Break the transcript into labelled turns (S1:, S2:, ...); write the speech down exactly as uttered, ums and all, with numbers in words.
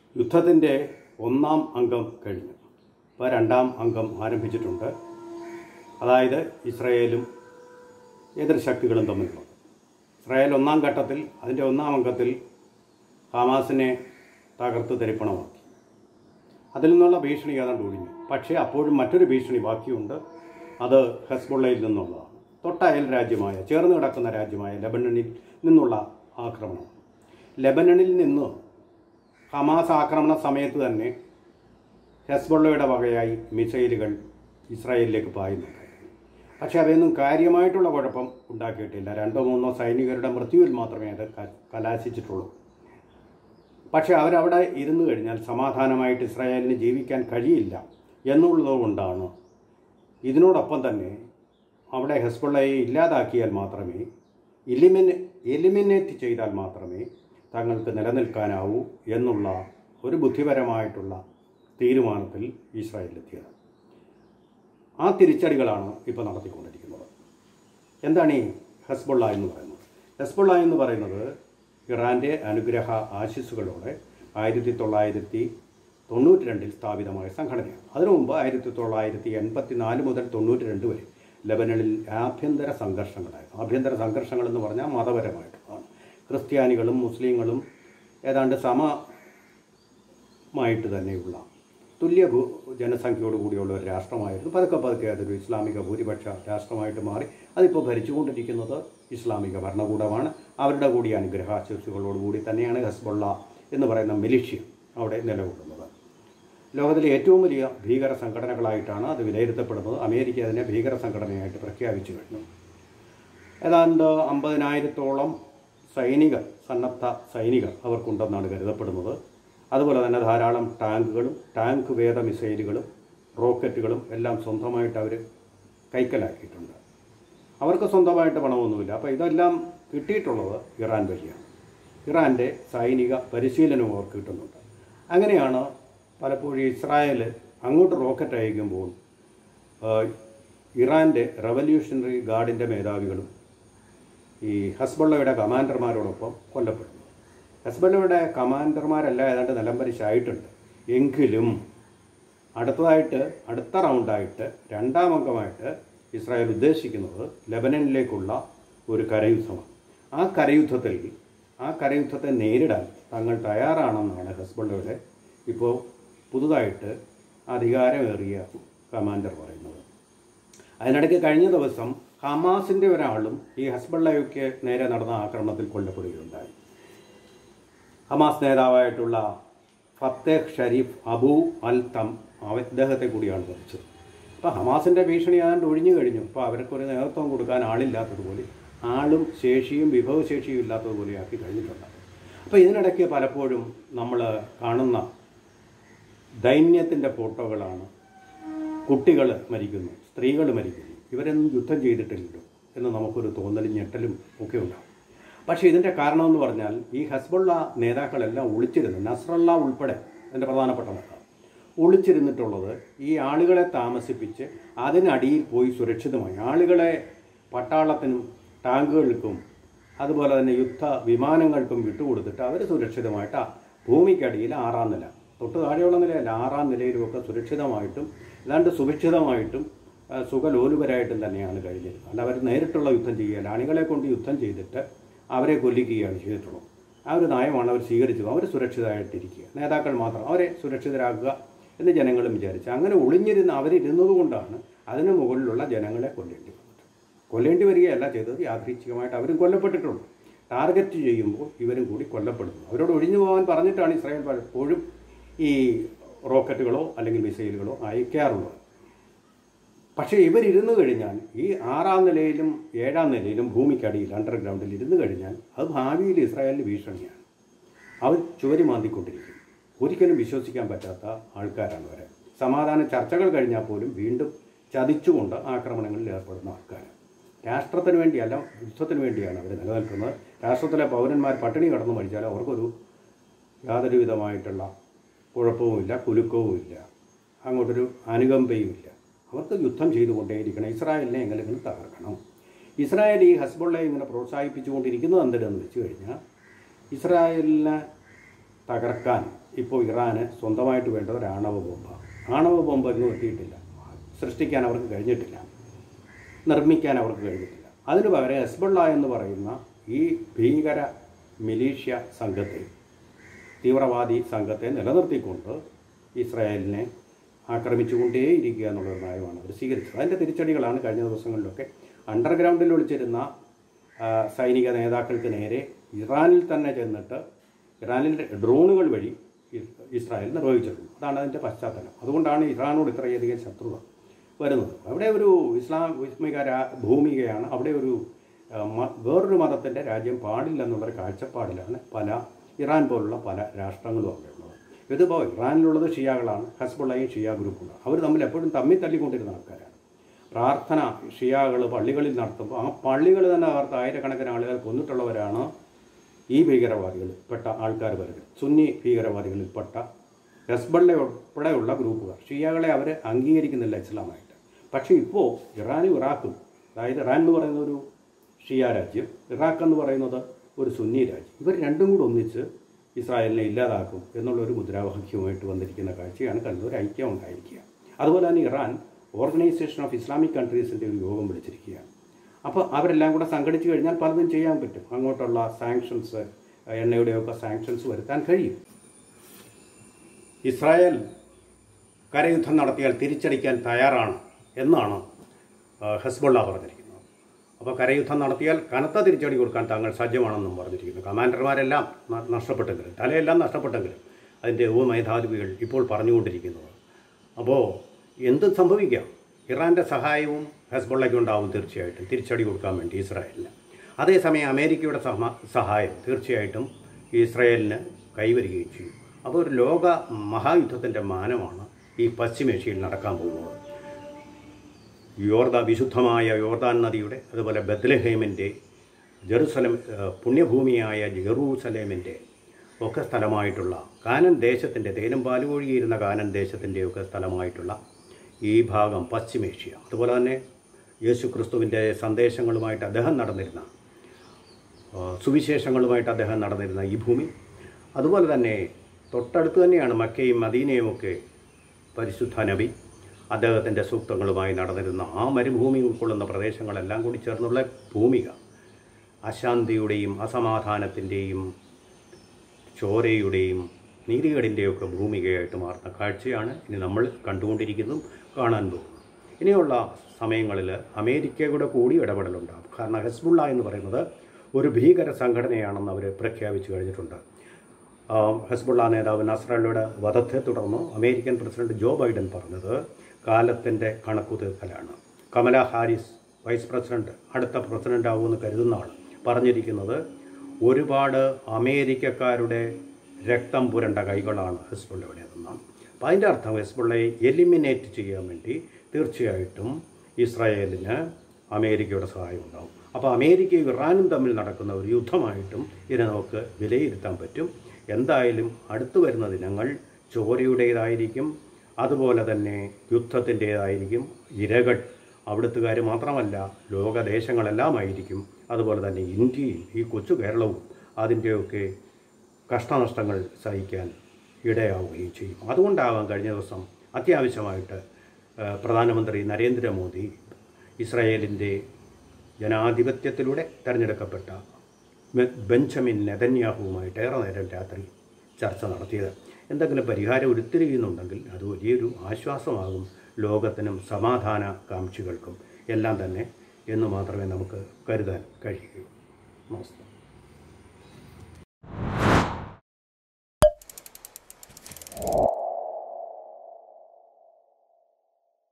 S1: യുദ്ധത്തിൻ്റെ ഒന്നാം അംഗം കഴിഞ്ഞു. ഇപ്പോൾ രണ്ടാം അംഗം ആരംഭിച്ചിട്ടുണ്ട്. അതായത് ഇസ്രായേലും എതിർ ശക്തികളും തമ്മിലുള്ളത്. ഇസ്രായേൽ ഒന്നാം ഘട്ടത്തിൽ അതിൻ്റെ ഒന്നാം അംഗത്തിൽ ഹമാസിനെ തകർത്ത് തരിപ്പണമാക്കി. അതിൽ നിന്നുള്ള ഭീഷണി ഏതാണ്ട് ഒഴിഞ്ഞു. പക്ഷേ അപ്പോഴും മറ്റൊരു ഭീഷണി ബാക്കിയുണ്ട്. അത് ഹെസ്ബുള്ളയിൽ നിന്നുള്ളതാണ്. തൊട്ടയൽ രാജ്യമായ ചേർന്ന് കിടക്കുന്ന രാജ്യമായ ലെബനനിൽ നിന്നുള്ള ആക്രമണം. ലെബനനിൽ നിന്ന് ഹമാസ് ആക്രമണ സമയത്ത് തന്നെ ഹെസ്ബുള്ളയുടെ വകയായി മിസൈലുകൾ ഇസ്രായേലിലേക്ക് പായുന്നുണ്ടായിരുന്നു. പക്ഷേ അവയൊന്നും കാര്യമായിട്ടുള്ള കുഴപ്പം ഉണ്ടാക്കിയിട്ടില്ല. രണ്ടോ മൂന്നോ സൈനികരുടെ മൃത്യുവിൽ മാത്രമേ അത് കലാശിച്ചിട്ടുള്ളൂ. പക്ഷേ അവരവിടെ ഇരുന്നു കഴിഞ്ഞാൽ സമാധാനമായിട്ട് ഇസ്രായേലിന് ജീവിക്കാൻ കഴിയില്ല എന്നുള്ളതുകൊണ്ടാണ് ഇതിനോടൊപ്പം തന്നെ അവിടെ ഹെസ്ബുള്ളയെ ഇല്ലാതാക്കിയാൽ മാത്രമേ എലിമിനെ എലിമിനേറ്റ് ചെയ്താൽ മാത്രമേ തങ്ങൾക്ക് നിലനിൽക്കാനാവൂ എന്നുള്ള ഒരു ബുദ്ധിപരമായിട്ടുള്ള തീരുമാനത്തിൽ ഇസ്രായേലിലെത്തിയത്. ആ തിരിച്ചടികളാണ് ഇപ്പോൾ നടത്തിക്കൊണ്ടിരിക്കുന്നത്. എന്താണ് ഈ ഹെസ്ബുള്ള എന്ന് പറയുന്നത്? ഹെസ്ബുള്ള എന്ന് പറയുന്നത് ഇറാൻ്റെ അനുഗ്രഹ ആശിസ്സുകളോടെ ആയിരത്തി തൊള്ളായിരത്തി തൊണ്ണൂറ്റി രണ്ടിൽ സ്ഥാപിതമായ സംഘടനയാണ്. അതിനു മുമ്പ് ആയിരത്തി തൊള്ളായിരത്തി എൺപത്തി നാല് മുതൽ തൊണ്ണൂറ്റി രണ്ട് വരെ ലെബനനിൽ ആഭ്യന്തര സംഘർഷങ്ങളായിരുന്നു. ആഭ്യന്തര സംഘർഷങ്ങളെന്ന് പറഞ്ഞാൽ മതപരമായിട്ടുള്ളതാണ്. ക്രിസ്ത്യാനികളും മുസ്ലിങ്ങളും ഏതാണ്ട് സമമായിട്ട് തന്നെയുള്ള തുല്യ ഭൂ ജനസംഖ്യയോട് കൂടിയുള്ള ഒരു രാഷ്ട്രമായിരുന്നു. പതുക്കെ പതുക്കെ അതൊരു ഇസ്ലാമിക ഭൂരിപക്ഷ രാഷ്ട്രമായിട്ട് മാറി. അതിപ്പോൾ ഭരിച്ചുകൊണ്ടിരിക്കുന്നത് ഇസ്ലാമിക ഭരണകൂടമാണ്. അവരുടെ കൂടി അനുഗ്രഹാശിസ്സുകളോടുകൂടി തന്നെയാണ് ഹെസ്ബുള്ള എന്ന് പറയുന്ന മിലിഷ്യ അവിടെ നിലകൊള്ളുന്നത്. ലോകത്തിലെ ഏറ്റവും വലിയ ഭീകര സംഘടനകളായിട്ടാണ് അത് വിലയിരുത്തപ്പെടുന്നത്. അമേരിക്ക അതിനെ ഭീകര സംഘടനയായിട്ട് പ്രഖ്യാപിച്ചു കഴിഞ്ഞു. ഏതാണ്ട് അമ്പതിനായിരത്തോളം സൈനികർ, സന്നദ്ധ സൈനികർ അവർക്കുണ്ടെന്നാണ് കരുതപ്പെടുന്നത്. അതുപോലെ തന്നെ ധാരാളം ടാങ്കുകളും ടാങ്ക് വേദ മിസൈലുകളും റോക്കറ്റുകളും എല്ലാം സ്വന്തമായിട്ട് അവർ കൈക്കലാക്കിയിട്ടുണ്ട്. അവർക്ക് സ്വന്തമായിട്ട് പണമൊന്നുമില്ല. അപ്പോൾ ഇതെല്ലാം കിട്ടിയിട്ടുള്ളത് ഇറാൻ വഴിയാണ്. ഇറാൻ്റെ സൈനിക പരിശീലനവും അവർക്ക് കിട്ടുന്നുണ്ട്. അങ്ങനെയാണ് പലപ്പോഴും ഇസ്രായേൽ അങ്ങോട്ട് റോക്കറ്റ് അയക്കുമ്പോൾ ഇറാൻ്റെ റവല്യൂഷണറി ഗാർഡിൻ്റെ മേധാവികളും ഈ ഹെസ്ബുള്ളയുടെ കമാൻഡർമാരോടൊപ്പം കൊല്ലപ്പെടുന്നു. ഹെസ്ബുള്ളയുടെ കമാൻഡർമാരെല്ലാം ഏതാണ്ട് നിലംപരിശായിട്ടുണ്ട്. എങ്കിലും അടുത്തതായിട്ട് അടുത്ത റൗണ്ടായിട്ട് രണ്ടാം അംഗമായിട്ട് ഇസ്രായേൽ ഉദ്ദേശിക്കുന്നത് ലെബനനിലേക്കുള്ള ഒരു കരയുദ്ധമാണ്. ആ കരയുദ്ധത്തിൽ ആ കരയുദ്ധത്തെ നേരിടാൻ തങ്ങൾ തയ്യാറാണെന്നാണ് ഹെസ്ബുള്ളയുടെ ഇപ്പോൾ പുതുതായിട്ട് അധികാരമേറിയ കമാൻഡർ പറയുന്നത്. അതിനിടയ്ക്ക് കഴിഞ്ഞ ദിവസം ഹമാസിൻ്റെ ഒരാളും ഈ ഹെസ്ബുള്ളയ്ക്ക് നേരെ നടന്ന ആക്രമണത്തിൽ കൊല്ലപ്പെടുകയുണ്ടായി. ഹമാസ് നേതാവായിട്ടുള്ള ഫത്തേഹ് ഷരീഫ് അബു അൽ തം അദ്ദേഹത്തെ കൂടിയാണ് മരിച്ചത്. അപ്പോൾ ഹമാസിൻ്റെ ഭീഷണി ആണ്ട് ഒഴിഞ്ഞു കഴിഞ്ഞു. അപ്പോൾ അവർക്കൊരു നേതൃത്വം കൊടുക്കാൻ ആളില്ലാത്തതുപോലെ, ആളും ശേഷിയും വിഭവശേഷിയും ഇല്ലാത്തതുപോലെയാക്കി കഴിഞ്ഞിട്ടുണ്ട്. അപ്പോൾ ഇതിനിടയ്ക്ക് പലപ്പോഴും നമ്മൾ കാണുന്ന ദൈന്യത്തിൻ്റെ ഫോട്ടോകളാണ്. കുട്ടികൾ മരിക്കുന്നു, സ്ത്രീകൾ മരിക്കുന്നു. ഇവരൊന്നും യുദ്ധം ചെയ്തിട്ടില്ലല്ലോ എന്ന് നമുക്കൊരു തോന്നലും ഞെട്ടലും ഒക്കെ ഉണ്ടാകും. പക്ഷേ ഇതിൻ്റെ കാരണമെന്ന് പറഞ്ഞാൽ ഈ ഹെസ്ബുള്ള നേതാക്കളെല്ലാം ഒളിച്ചിരുന്നു. നസ്രള്ള ഉൾപ്പെടെ അതിൻ്റെ പ്രധാനപ്പെട്ട നേതാവ് ഒളിച്ചിരുന്നിട്ടുള്ളത് ഈ ആളുകളെ താമസിപ്പിച്ച് അതിനടിയിൽ പോയി സുരക്ഷിതമായി ആളുകളെ പട്ടാളത്തിനും ടാങ്കുകൾക്കും അതുപോലെ തന്നെ യുദ്ധ വിമാനങ്ങൾക്കും വിട്ടുകൊടുത്തിട്ട് അവർ സുരക്ഷിതമായിട്ട് ഭൂമിക്കടിയിൽ ആറാം നില, തൊട്ട് താഴെയുള്ള നിലയല്ല, ആറാം നിലയിലുമൊക്കെ സുരക്ഷിതമായിട്ടും ഏതാണ്ട് സുഭിക്ഷിതമായിട്ടും സുഖലോലുപരായിട്ടും തന്നെയാണ് കഴിഞ്ഞിരുന്നത്. അല്ല അവർ നേരിട്ടുള്ള യുദ്ധം ചെയ്യുകയല്ല, അണികളെ കൊണ്ട് യുദ്ധം ചെയ്തിട്ട് അവരെ കൊല്ലിക്കുകയാണ് ചെയ്തിട്ടുള്ളത്. ആ ഒരു നയമാണ് അവർ സ്വീകരിച്ചത്. അവർ സുരക്ഷിതമായിട്ടിരിക്കുക, നേതാക്കൾ മാത്രം അവരെ സുരക്ഷിതരാക്കുക എന്ന് ജനങ്ങളും വിചാരിച്ചു. അങ്ങനെ ഒളിഞ്ഞിരുന്ന് അവരിരുന്നത് കൊണ്ടാണ് അതിന് മുകളിലുള്ള ജനങ്ങളെ കൊല്ലേണ്ടി വന്നത്. കൊല്ലേണ്ടി വരികയല്ല ചെയ്തത്, യാദൃച്ഛികമായിട്ട് അവരും കൊല്ലപ്പെട്ടിട്ടുള്ളൂ. ടാർഗറ്റ് ചെയ്യുമ്പോൾ ഇവരും കൂടി കൊല്ലപ്പെടുന്നു. അവരോട് ഒഴിഞ്ഞു പോകാൻ പറഞ്ഞിട്ടാണ് ഇസ്രായേൽ പലപ്പോഴും ഈ റോക്കറ്റുകളോ അല്ലെങ്കിൽ മിസൈലുകളോ അയക്കാറുള്ളത്. പക്ഷേ ഇവരിരുന്നു കഴിഞ്ഞാൽ ഈ ആറാം നിലയിലും ഏഴാം നിലയിലും ഭൂമിക്കടിയിൽ അണ്ടർഗ്രൗണ്ടിൽ ഇരുന്ന് കഴിഞ്ഞാൽ അത് ഭാവിയിൽ ഇസ്രായേലിന് ഭീഷണിയാണ്. അവർ ചുവരി മാന്തിക്കൊണ്ടിരിക്കും. ഒരിക്കലും വിശ്വസിക്കാൻ പറ്റാത്ത ആൾക്കാരാണ് അവരെ. സമാധാന ചർച്ചകൾ കഴിഞ്ഞാൽ പോലും വീണ്ടും ചതിച്ചുകൊണ്ട് ആക്രമണങ്ങളിൽ ഏർപ്പെടുന്ന ആൾക്കാർ. രാഷ്ട്രത്തിന് വേണ്ടിയല്ല, യുദ്ധത്തിന് വേണ്ടിയാണ് അവർ നിലനിൽക്കുന്നത്. രാഷ്ട്രത്തിലെ പൗരന്മാർ പട്ടിണി കടന്നു മരിച്ചാൽ അവർക്കൊരു യാതൊരു വിധമായിട്ടുള്ള കുഴപ്പവുമില്ല, കുലുക്കവുമില്ല, അങ്ങോട്ടൊരു അനുകമ്പയുമില്ല. അവർക്ക് യുദ്ധം ചെയ്തുകൊണ്ടേയിരിക്കണം. ഇസ്രായേലിനെ എങ്ങനെയെങ്കിലും തകർക്കണം. ഇസ്രായേൽ ഈ ഹെസ്ബുള്ളയെ ഇങ്ങനെ പ്രോത്സാഹിപ്പിച്ചുകൊണ്ടിരിക്കുന്നത് എന്തിനെന്ന് വെച്ച് കഴിഞ്ഞാൽ ഇസ്രായേലിനെ തകർക്കാൻ ഇപ്പോൾ ഇറാന് സ്വന്തമായിട്ട് വേണ്ട ഒരു ആണവ ബോംബാണ്. ആണവ ബോംബ് ഒന്നും എത്തിയിട്ടില്ല, സൃഷ്ടിക്കാൻ അവർക്ക് കഴിഞ്ഞിട്ടില്ല, നിർമ്മിക്കാൻ അവർക്ക് കഴിഞ്ഞിട്ടില്ല. അതിനു പകരം ഹെസ്ബുള്ള എന്ന് പറയുന്ന ഈ ഭീകര മിലീഷ്യ സംഘത്തെ, തീവ്രവാദി സംഘത്തെ നിലനിർത്തിക്കൊണ്ട് ഇസ്രായേലിനെ ആക്രമിച്ചുകൊണ്ടേയിരിക്കുക എന്നുള്ളൊരു നയമാണ് അവർ സ്വീകരിച്ചത്. അതിൻ്റെ തിരിച്ചടികളാണ് കഴിഞ്ഞ ദിവസങ്ങളിലൊക്കെ അണ്ടർഗ്രൗണ്ടിൽ ഒളിച്ചിരുന്ന സൈനിക നേതാക്കൾക്ക് നേരെ ഇറാനിൽ തന്നെ ചെന്നിട്ട് ഇറാനിൽ ഡ്രോണുകൾ വഴി ഇസ്രായേൽ നിർവഹിച്ചിട്ടുണ്ട്. അതാണ് അതിൻ്റെ പശ്ചാത്തലം. അതുകൊണ്ടാണ് ഇറാനോട് ഇത്രയധികം ശത്രുത വരുന്നത്. അവിടെ ഒരു ഇസ്ലാമിക ഭൂമികയാണ്, അവിടെ ഒരു വേറൊരു മതത്തിൻ്റെ രാജ്യം പാടില്ല എന്നുള്ളൊരു കാഴ്ചപ്പാടിലാണ് പല ഇറാൻ പോലുള്ള പല രാഷ്ട്രങ്ങളും അവിടെ ഉള്ളത്. ഇതിപ്പോൾ ഇറാനിലുള്ളത് ഷിയാകളാണ്, ഹസ്ബുള്ളയും ഷിയ ഗ്രൂപ്പുകളാണ്. അവർ തമ്മിൽ എപ്പോഴും തമ്മിൽ തല്ലിക്കൊണ്ടിരുന്ന ആൾക്കാരാണ്. പ്രാർത്ഥന ഷിയാകൾ പള്ളികളിൽ നടത്തുമ്പോൾ ആ പള്ളികൾ തന്നെ അവർക്ക് ആയിരക്കണക്കിന് ആളുകൾ കൊന്നിട്ടുള്ളവരാണ് ഈ ഭീകരവാദികൾ പെട്ട ആൾക്കാർ വരുന്നത്. സുന്നി ഭീകരവാദികളിൽപ്പെട്ട ഹെസ്ബുള്ള ഉൾപ്പെടെയുള്ള ഗ്രൂപ്പുകാർ ഷിയാകളെ അവർ അംഗീകരിക്കുന്നില്ല ഇസ്ലാമായിട്ട്. പക്ഷേ ഇപ്പോൾ ഇറാനും ഇറാഖും, അതായത് ഇറാൻ എന്ന് പറയുന്ന ഒരു ഷിയ രാജ്യം, ഇറാഖ് എന്ന് പറയുന്നത് ഒരു സുന്നി രാജ്യം, ഇവർ രണ്ടും കൂടെ ഒന്നിച്ച് ഇസ്രായേലിനെ ഇല്ലാതാക്കും എന്നുള്ളൊരു മുദ്രാവാക്യവുമായിട്ട് വന്നിരിക്കുന്ന കാഴ്ചയാണ് കണ്ടത്. ഒരു ഐക്യം ഉണ്ടായിരിക്കുക. അതുപോലെ തന്നെ ഇറാൻ ഓർഗനൈസേഷൻ ഓഫ് ഇസ്ലാമിക് കൺട്രീസിൻ്റെ ഒരു യോഗം വിളിച്ചിരിക്കുകയാണ്. അപ്പോൾ അവരെല്ലാം കൂടെ സംഘടിച്ച് കഴിഞ്ഞാൽ പലതും ചെയ്യാൻ പറ്റും. അങ്ങോട്ടുള്ള സാങ്ഷൻസ്, എണ്ണയുടെയൊക്കെ സാങ്ഷൻസ് വരുത്താൻ കഴിയും. ഇസ്രായേൽ കരയുദ്ധം നടത്തിയാൽ തിരിച്ചടിക്കാൻ തയ്യാറാണ് എന്നാണ് ഹെസ്ബുള്ള പറഞ്ഞിരിക്കുന്നത്. അപ്പോൾ കരയുദ്ധം നടത്തിയാൽ കനത്ത തിരിച്ചടി കൊടുക്കാൻ താങ്കൾ സജ്ജമാണെന്നും പറഞ്ഞിരിക്കുന്നു. കമാൻഡർമാരെല്ലാം നഷ്ടപ്പെട്ടെങ്കിലും, തലയെല്ലാം നഷ്ടപ്പെട്ടെങ്കിലും അതിൻ്റെ ഉപമേധാവികൾ ഇപ്പോൾ പറഞ്ഞുകൊണ്ടിരിക്കുന്നത്. അപ്പോൾ എന്ത് സംഭവിക്കാം? ഇറാൻ്റെ സഹായവും ഹെസ്ബുള്ളയ്ക്ക് ഉണ്ടാവും തീർച്ചയായിട്ടും തിരിച്ചടി കൊടുക്കാൻ വേണ്ടി ഇസ്രായേലിന്. അതേസമയം അമേരിക്കയുടെ സഹായം തീർച്ചയായിട്ടും ഇസ്രായേലിന് കൈവരികയും ചെയ്യും. അപ്പോൾ ഒരു ലോക മഹായുദ്ധത്തിൻ്റെ മാനമാണ് ഈ പശ്ചിമേഷ്യയിൽ നടക്കാൻ പോകുന്നത്. യോർദാൻ, വിശുദ്ധമായ യോർദാൻ നദിയുടെ, അതുപോലെ ബത്ലഹേമിൻ്റെ, ജെറുസലം പുണ്യഭൂമിയായ ജെറൂസലേമിൻ്റെ ഒക്കെ സ്ഥലമായിട്ടുള്ള കാനൻ ദേശത്തിൻ്റെ, തേനും പാലും ഒഴുകിയിരുന്ന കാനൻ ദേശത്തിൻ്റെയൊക്കെ സ്ഥലമായിട്ടുള്ള ഈ ഭാഗം പശ്ചിമേഷ്യ, അതുപോലെ തന്നെ യേശു ക്രിസ്തുവിൻ്റെ സന്ദേശങ്ങളുമായിട്ട് അദ്ദേഹം നടന്നിരുന്ന, സുവിശേഷങ്ങളുമായിട്ട് അദ്ദേഹം നടന്നിരുന്ന ഈ ഭൂമി, അതുപോലെ തന്നെ തൊട്ടടുത്ത് തന്നെയാണ് മക്കയും മദീനയും ഒക്കെ പരിശുദ്ധ നബി അദ്ദേഹത്തിൻ്റെ സൂക്തങ്ങളുമായി നടന്നിരുന്ന ആ മരുഭൂമി ഉൾക്കൊള്ളുന്ന പ്രദേശങ്ങളെല്ലാം കൂടി ചേർന്നുള്ള ഭൂമിക അശാന്തിയുടെയും അസമാധാനത്തിൻ്റെയും ചോരയുടെയും നീതികേടിൻ്റെയൊക്കെ ഭൂമികയായിട്ട് മാറുന്ന കാഴ്ചയാണ് ഇനി നമ്മൾ കണ്ടുകൊണ്ടിരിക്കുന്നതും കാണാൻ പോകുന്നത്. ഇനിയുള്ള സമയങ്ങളിൽ അമേരിക്കയുടെ കൂടി ഇടപെടലുണ്ടാകും. കാരണം ഹെസ്ബുള്ള എന്ന് പറയുന്നത് ഒരു ഭീകര സംഘടനയാണെന്ന് അവർ പ്രഖ്യാപിച്ചു കഴിഞ്ഞിട്ടുണ്ട്. ഹെസ്ബുള്ള നേതാവ് നസ്രല്ലയുടെ വധത്തെ തുടർന്ന് അമേരിക്കൻ പ്രസിഡന്റ് ജോ ബൈഡൻ പറഞ്ഞത് കാലത്തിൻ്റെ കണക്കുതീർക്കലാണ്. കമല ഹാരിസ് വൈസ് പ്രസിഡന്റ്, അടുത്ത പ്രസിഡന്റ് ആവുമെന്ന് കരുതുന്ന ആൾ പറഞ്ഞിരിക്കുന്നത് ഒരുപാട് അമേരിക്കക്കാരുടെ രക്തം പുരണ്ട കൈകളാണ് ഹെസ്ബുള്ളയുടേതെന്നാണ്. അപ്പോൾ അതിൻ്റെ അർത്ഥം ഹെസ്ബുള്ളയെ എലിമിനേറ്റ് ചെയ്യാൻ വേണ്ടി തീർച്ചയായിട്ടും ഇസ്രായേലിന് അമേരിക്കയുടെ സഹായം ഉണ്ടാകും. അപ്പോൾ അമേരിക്കയും ഇറാനും തമ്മിൽ നടക്കുന്ന ഒരു യുദ്ധമായിട്ടും ഇതിനെ നമുക്ക് വിലയിരുത്താൻ പറ്റും. എന്തായാലും അടുത്തു വരുന്ന ദിനങ്ങൾ ചോരയുടേതായിരിക്കും, അതുപോലെ തന്നെ യുദ്ധത്തിൻ്റേതായിരിക്കും. ഇരകൾ അവിടുത്തുകാർ മാത്രമല്ല, ലോകദേശങ്ങളെല്ലാമായിരിക്കും. അതുപോലെ തന്നെ ഇന്ത്യയും ഈ കൊച്ചു കേരളവും അതിൻ്റെയൊക്കെ കഷ്ടനഷ്ടങ്ങൾ സഹിക്കാൻ ഇടയാവുകയും ചെയ്യും. അതുകൊണ്ടാവാം കഴിഞ്ഞ ദിവസം അത്യാവശ്യമായിട്ട് പ്രധാനമന്ത്രി നരേന്ദ്രമോദി ഇസ്രായേലിൻ്റെ ജനാധിപത്യത്തിലൂടെ തിരഞ്ഞെടുക്കപ്പെട്ട ബെഞ്ചമിൻ നെതന്യാഹുവുമായിട്ട് ഏറെ നേരം രാത്രി ചർച്ച നടത്തിയത്. എന്തെങ്കിലും പരിഹാരം ഉരുത്തിരിയുന്നുണ്ടെങ്കിൽ അത് വലിയൊരു ആശ്വാസമാകും ലോകത്തിനും സമാധാന കാംക്ഷികൾക്കും എല്ലാം തന്നെ എന്ന് മാത്രമേ നമുക്ക് കരുതാൻ കഴിയൂ. നമസ്കാരം.